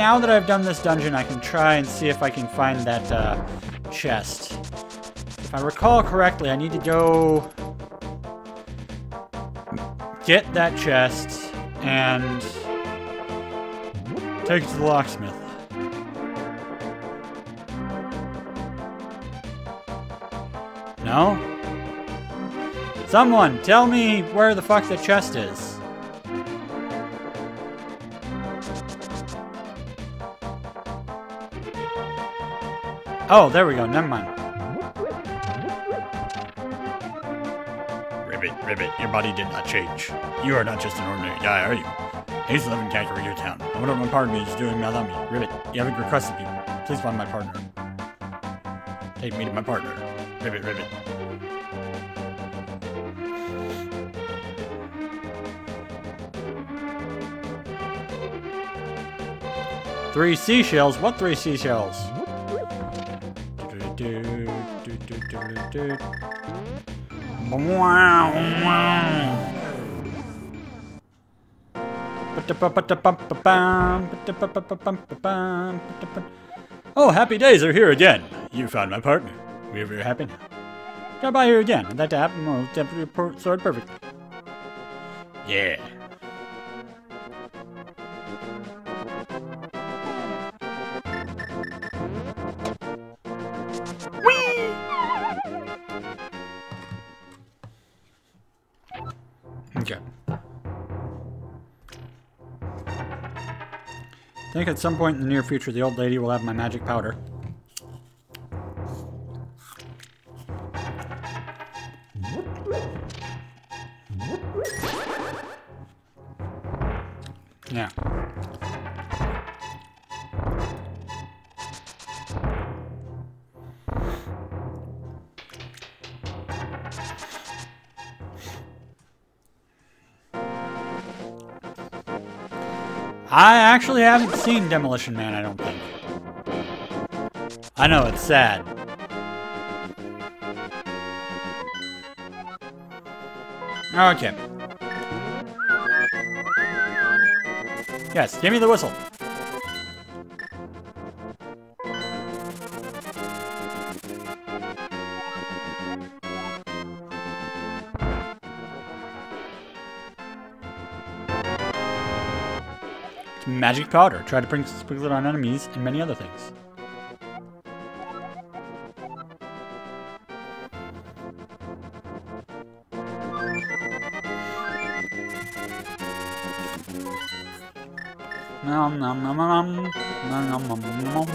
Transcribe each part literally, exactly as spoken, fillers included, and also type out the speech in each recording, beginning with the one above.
now that I've done this dungeon, I can try and see if I can find that uh, chest. If I recall correctly, I need to go get that chest and take it to the locksmith. No? Someone, tell me where the fuck the chest is. Oh, there we go. Never mind. Ribbit, Ribbit, your body did not change. You are not just an ordinary guy, are you? I used to live in Kakariko Town. I wonder what my partner is doing without me. Ribbit, you haven't requested people. Please find my partner. Take me to my partner. Ribbit, Ribbit. Three seashells? What three seashells? Do, do, do, do, do, do. Oh, happy days are here again. You found my partner. We're very happy now. Drop by here again. I'd like to happen. We'll temper your sword perfectly. Yeah. Okay. I think at some point in the near future, the old lady will have my magic powder. Yeah. I actually haven't seen Demolition Man, I don't think. I know, it's sad. Okay. Yes, give me the whistle. Magic powder. Try to bring sprinkle it on enemies and many other things. Nom nom nom nom nom nom nom nom.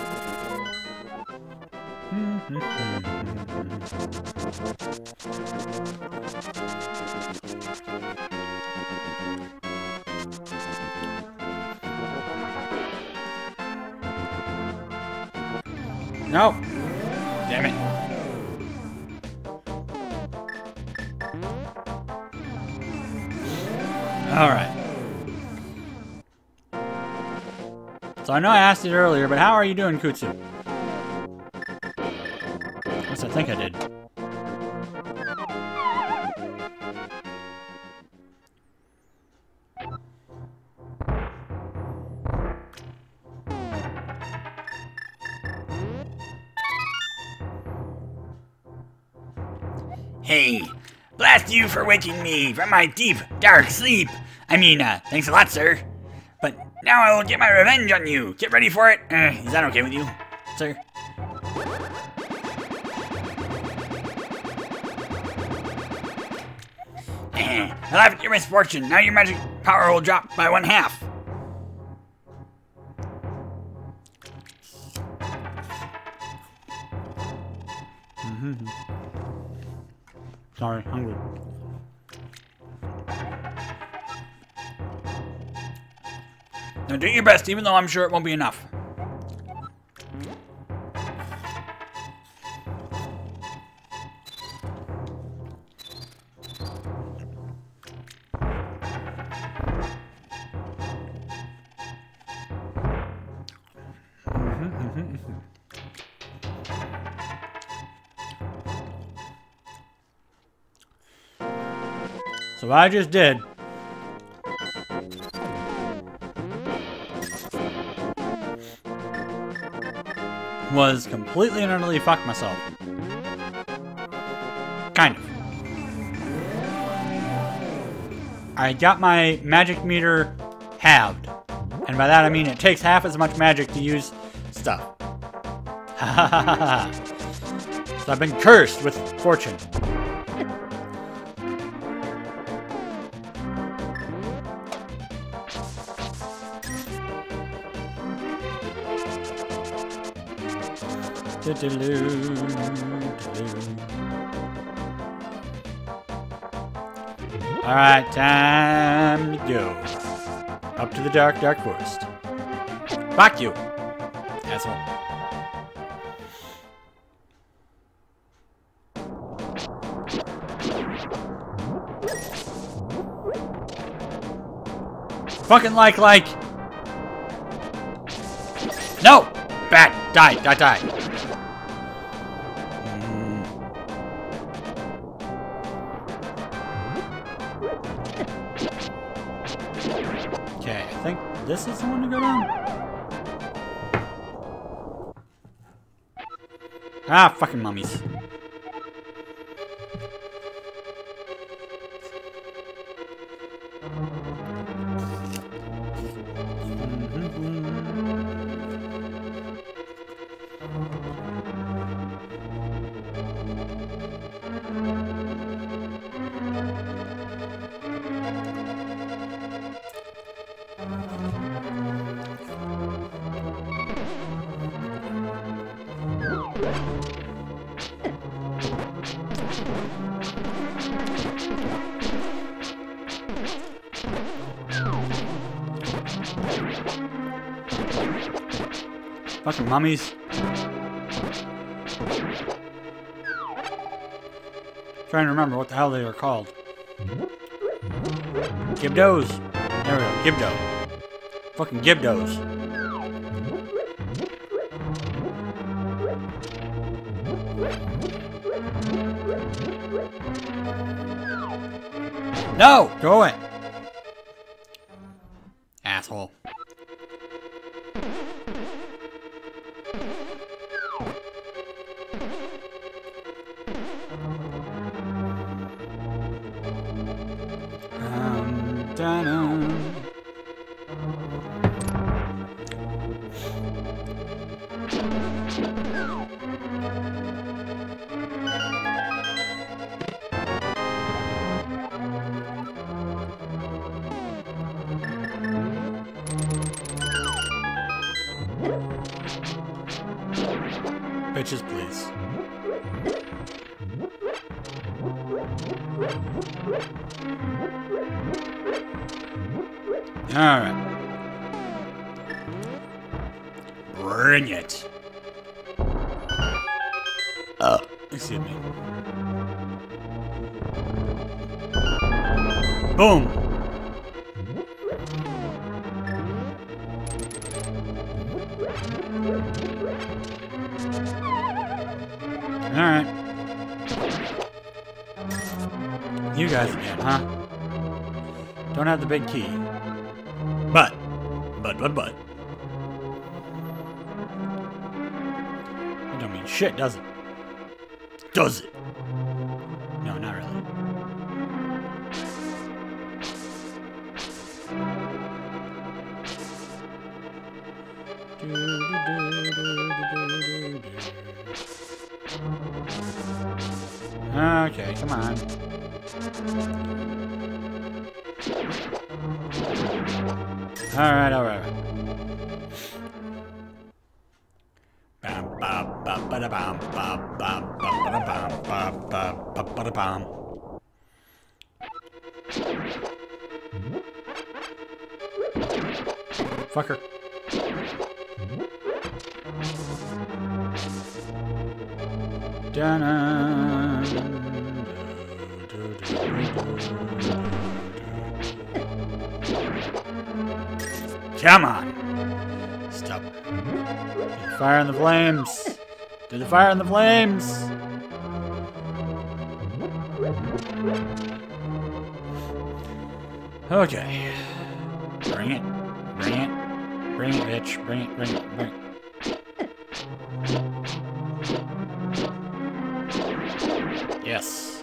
No! Damn it. Alright. So I know I asked it earlier, but how are you doing, Kutsu? Yes, I think I did. Hey, blast you for waking me from my deep, dark sleep. I mean, uh, thanks a lot, sir. But now I will get my revenge on you. Get ready for it. Uh, is that okay with you, sir? Uh, I laugh at your misfortune. Now your magic power will drop by one half. Mm-hmm. Sorry, hungry. Now do your best, even though I'm sure it won't be enough. So I just did. was completely and utterly fuck myself. Kind of. I got my magic meter halved. And by that I mean it takes half as much magic to use stuff. Ha ha ha ha ha. So I've been cursed with fortune. Alright, time to go. Up to the dark, dark forest. Fuck you, asshole. Fucking like, like. No! Bad! Die, die, die. Mm. Okay, I think this is the one to go down. Ah, fucking mummies. Fucking mummies. Trying to remember what the hell they were called. Gibdos. There we go. Gibdo. Fucking Gibdos. No! Go away. Asshole. Um, da-da. Bitches, please. Alright. Bring it. Uh, excuse me. Boom. Alright. You guys again, huh? Don't have the big key. But, but, but, but. It don't mean shit, does it? Does it? No, not really. Okay, come on. Alright, alright. Bam, bam, bam, bam, bam, bam, bam, bam, bam, bam, bam, bam. Fucker. Dun Come on! Stop. Do the fire in the flames! Do the fire in the flames! Okay. Bring it. Bring it. Bring it, bitch. Bring it, bring it, bring it. Yes.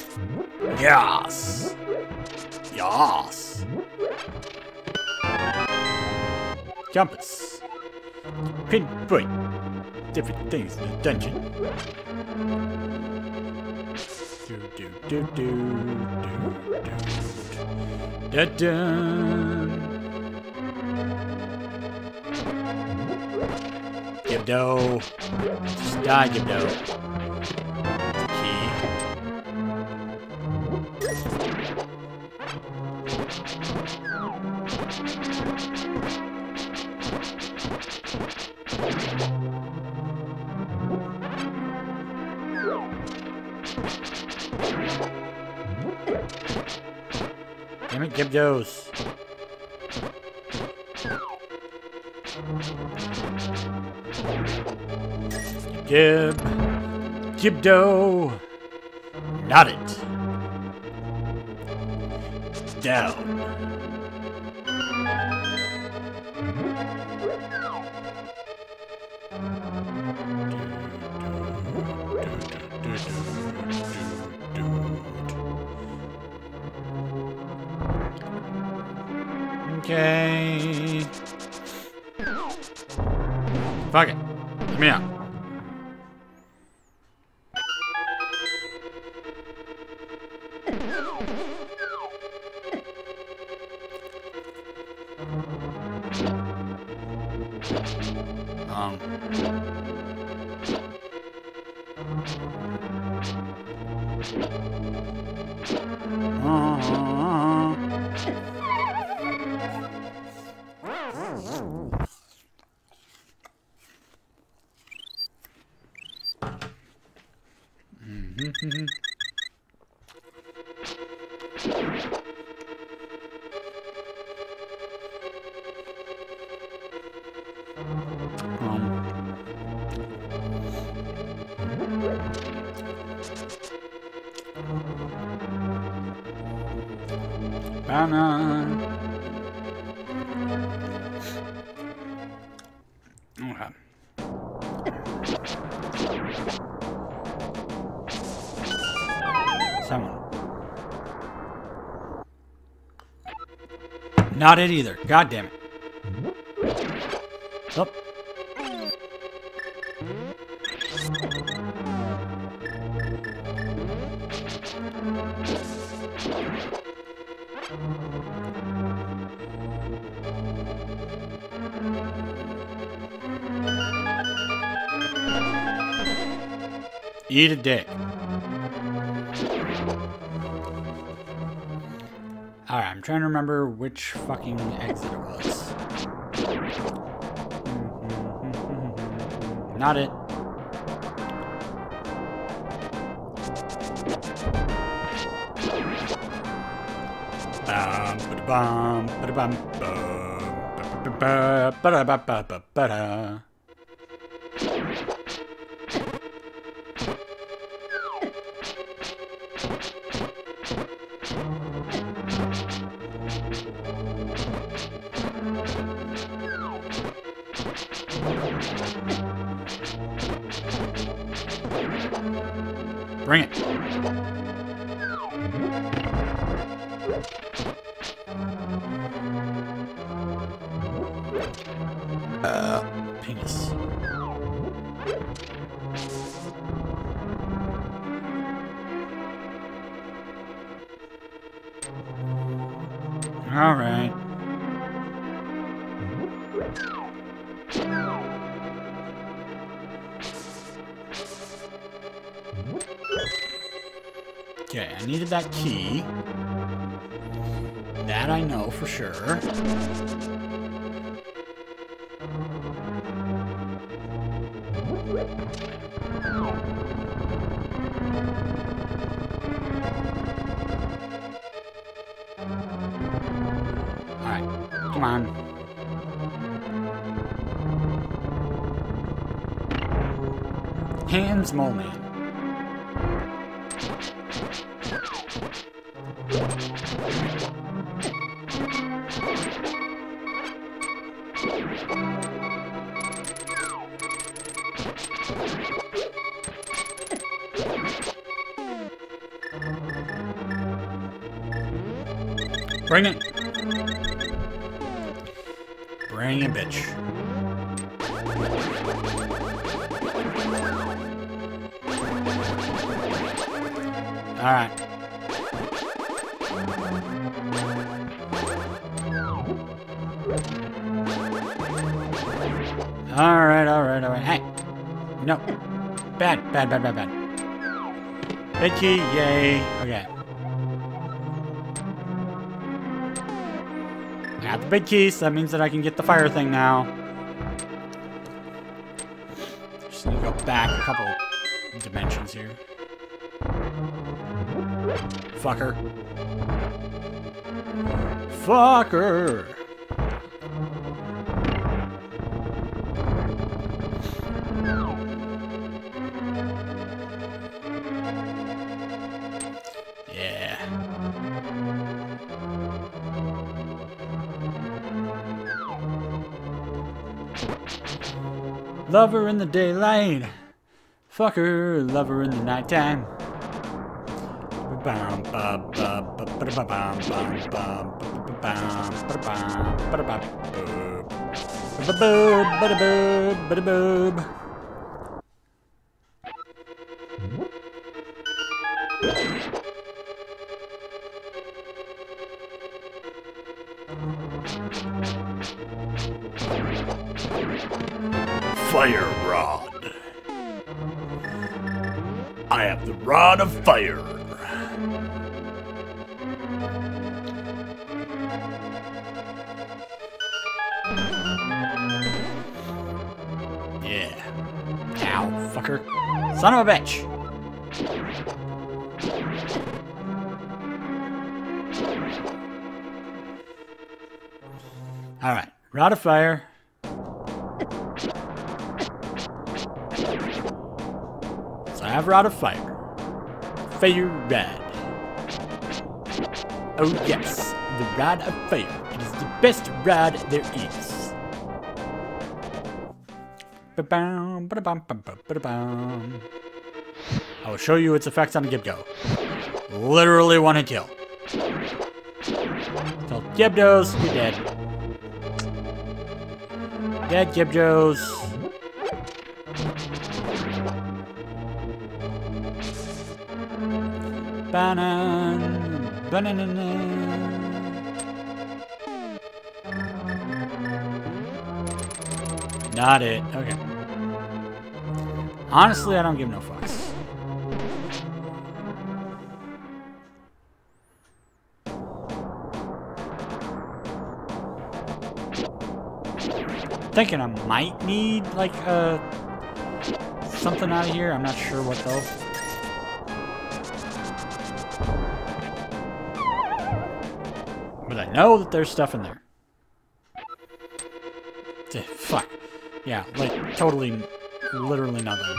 Yes. Yes. Compass. Pinpoint. Different things in the dungeon. Do do do do do do. Da dun. Gibdo. Just die, Gibdo. Key. Damn it, Gibdos. Gib. Gibdo. Not it. Down. Okay. Fuck it. Let me out. Um. Uh-huh. Mm-hmm. Um. Banana. Okay. Someone. Not it either. God damn it. Oh. Eat a dick. Alright, I'm trying to remember which fucking exit it was. Not it. Bum, ba-da-bum, ba-da-bum, bum, ba-da-ba, ba-da-ba-ba-ba-ba-da. Bring it. Uh, penis. All right. Okay, I needed that key. That I know for sure. Alright, come on. Hands Mole Man. Bring it. Bring it, bitch. Alright. Alright, alright, alright. Hey! No. Bad, bad, bad, bad, bad. Big key, yay. Okay. I got the big key, so that means that I can get the fire thing now. Just need to go back a couple dimensions here. Fucker. Fucker! Yeah. Lover in the daylight. Fucker, lover in the nighttime. Bum, bum, bum, bum, bum, bum, bum, bum, bum, bum. Fire rod. I have the rod of fire. Yeah. Ow, fucker. Son of a bitch. Alright, rod of fire. So I have rod of fire. Fire rod. Oh yes, the rod of fire. It is the best rod there is. I will show you its effects on a Gibdo. Literally one hit kill. Tell Gibdos, you're dead. Dead Gibdos. Banan, banana. Not it. Okay. Honestly, I don't give no fucks. Thinking I might need like uh something out of here. I'm not sure what though. But I know that there's stuff in there. Duh, fuck. Yeah, like totally, literally nothing.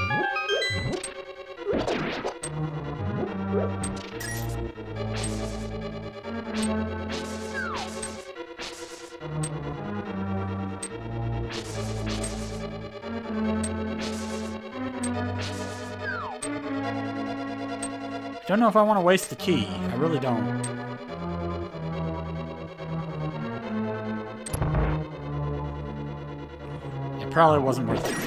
Don't know if I want to waste the key. I really don't. It probably wasn't worth it.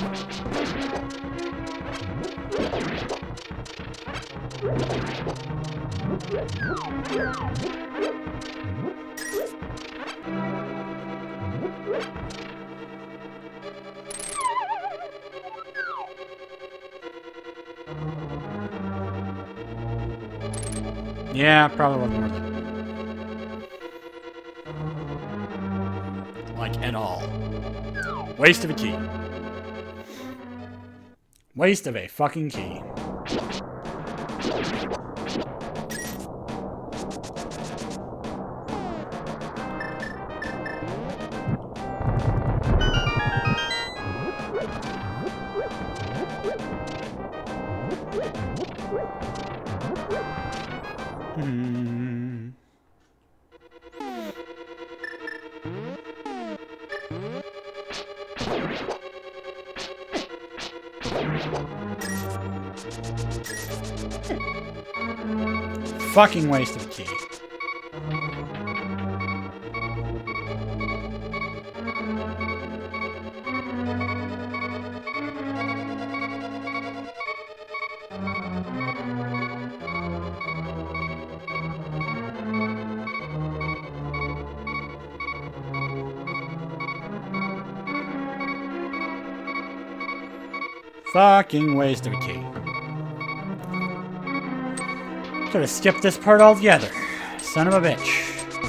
Yeah, probably wasn't worth it. Like, at all. Waste of a key. Waste of a fucking key. Hmm. Fucking waste of a key. fucking waste of a key. Could have skipped this part altogether. Son of a bitch.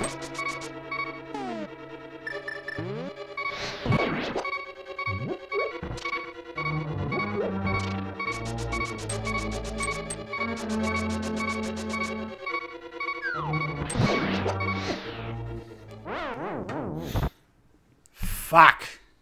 Fuck.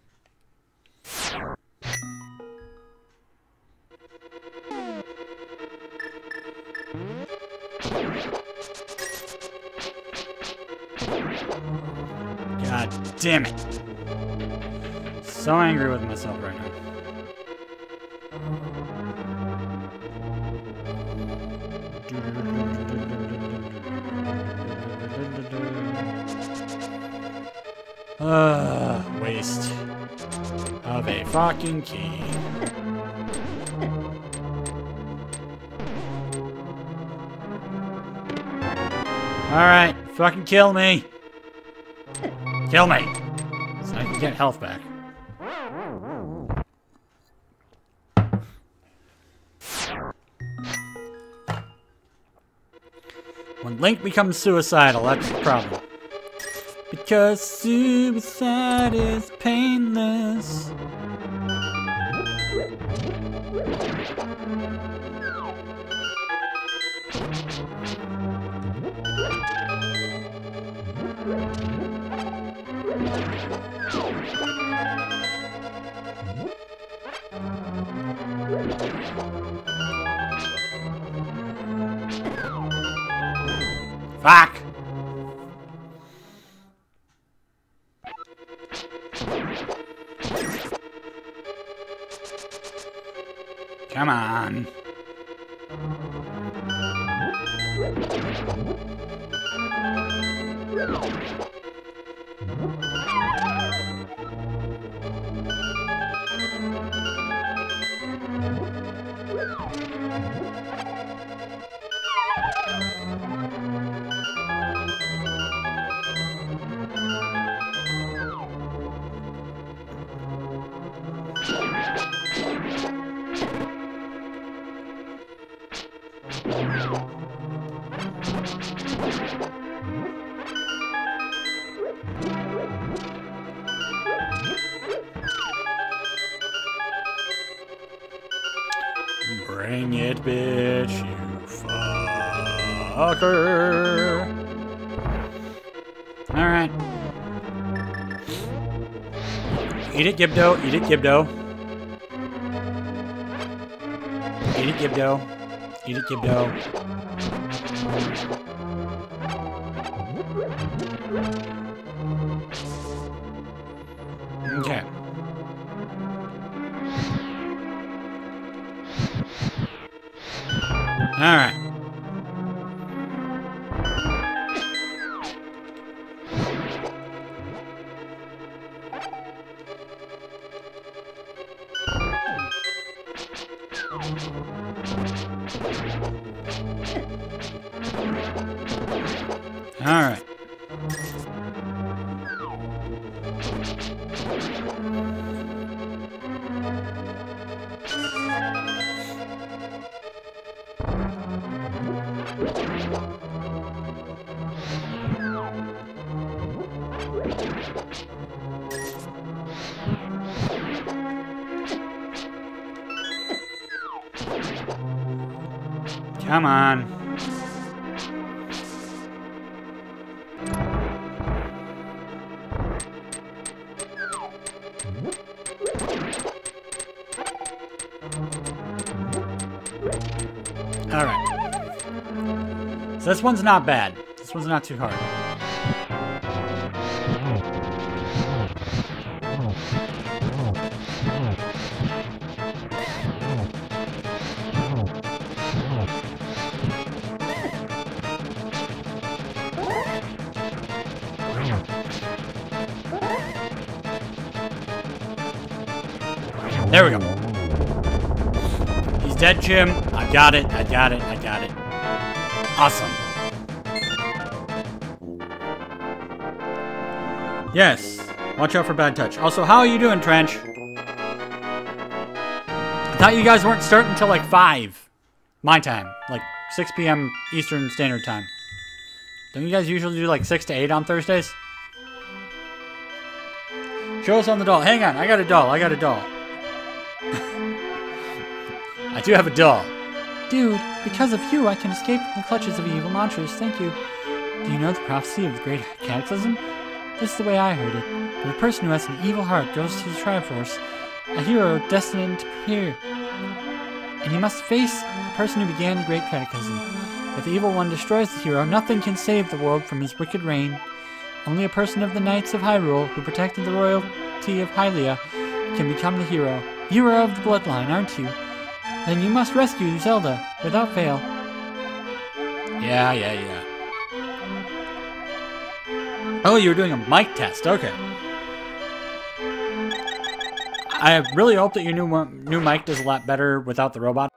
God damn it. So angry with myself right now. Uh, waste of a fucking key. Alright, fucking kill me. Kill me. So I can get health back. When Link becomes suicidal, that's the problem. Because suicide is painless. Fuck! Come on. Bring it, bitch, you fucker. Alright. Eat it, Gibdo. Eat it, Gibdo. Eat it, Gibdo. Eat it, Gibdo. Okay. Alright. Alright. Come on. Alright. So this one's not bad. This one's not too hard. There we go. He's dead, Jim. I got it. I got it. I got it. Awesome. Yes. Watch out for bad touch. Also, how are you doing, Trench? Thought you guys weren't starting until like five. My time. Like six p m Eastern Standard Time. Don't you guys usually do like six to eight on Thursdays? Show us on the doll. Hang on, I got a doll. I got a doll. I do have a doll. Dude, because of you, I can escape from the clutches of evil monsters. Thank you. Do you know the prophecy of the Great Cataclysm? This is the way I heard it. When a person who has an evil heart goes to the Triforce, a hero destined to appear. And he must face the person who began the Great Cataclysm. If the evil one destroys the hero, nothing can save the world from his wicked reign. Only a person of the Knights of Hyrule, who protected the royalty of Hylia, can become the hero. You are of the bloodline, aren't you? Then you must rescue Zelda, without fail. Yeah, yeah, yeah. Oh, you were doing a mic test. Okay. I really hope that your new, new mic does a lot better without the robot.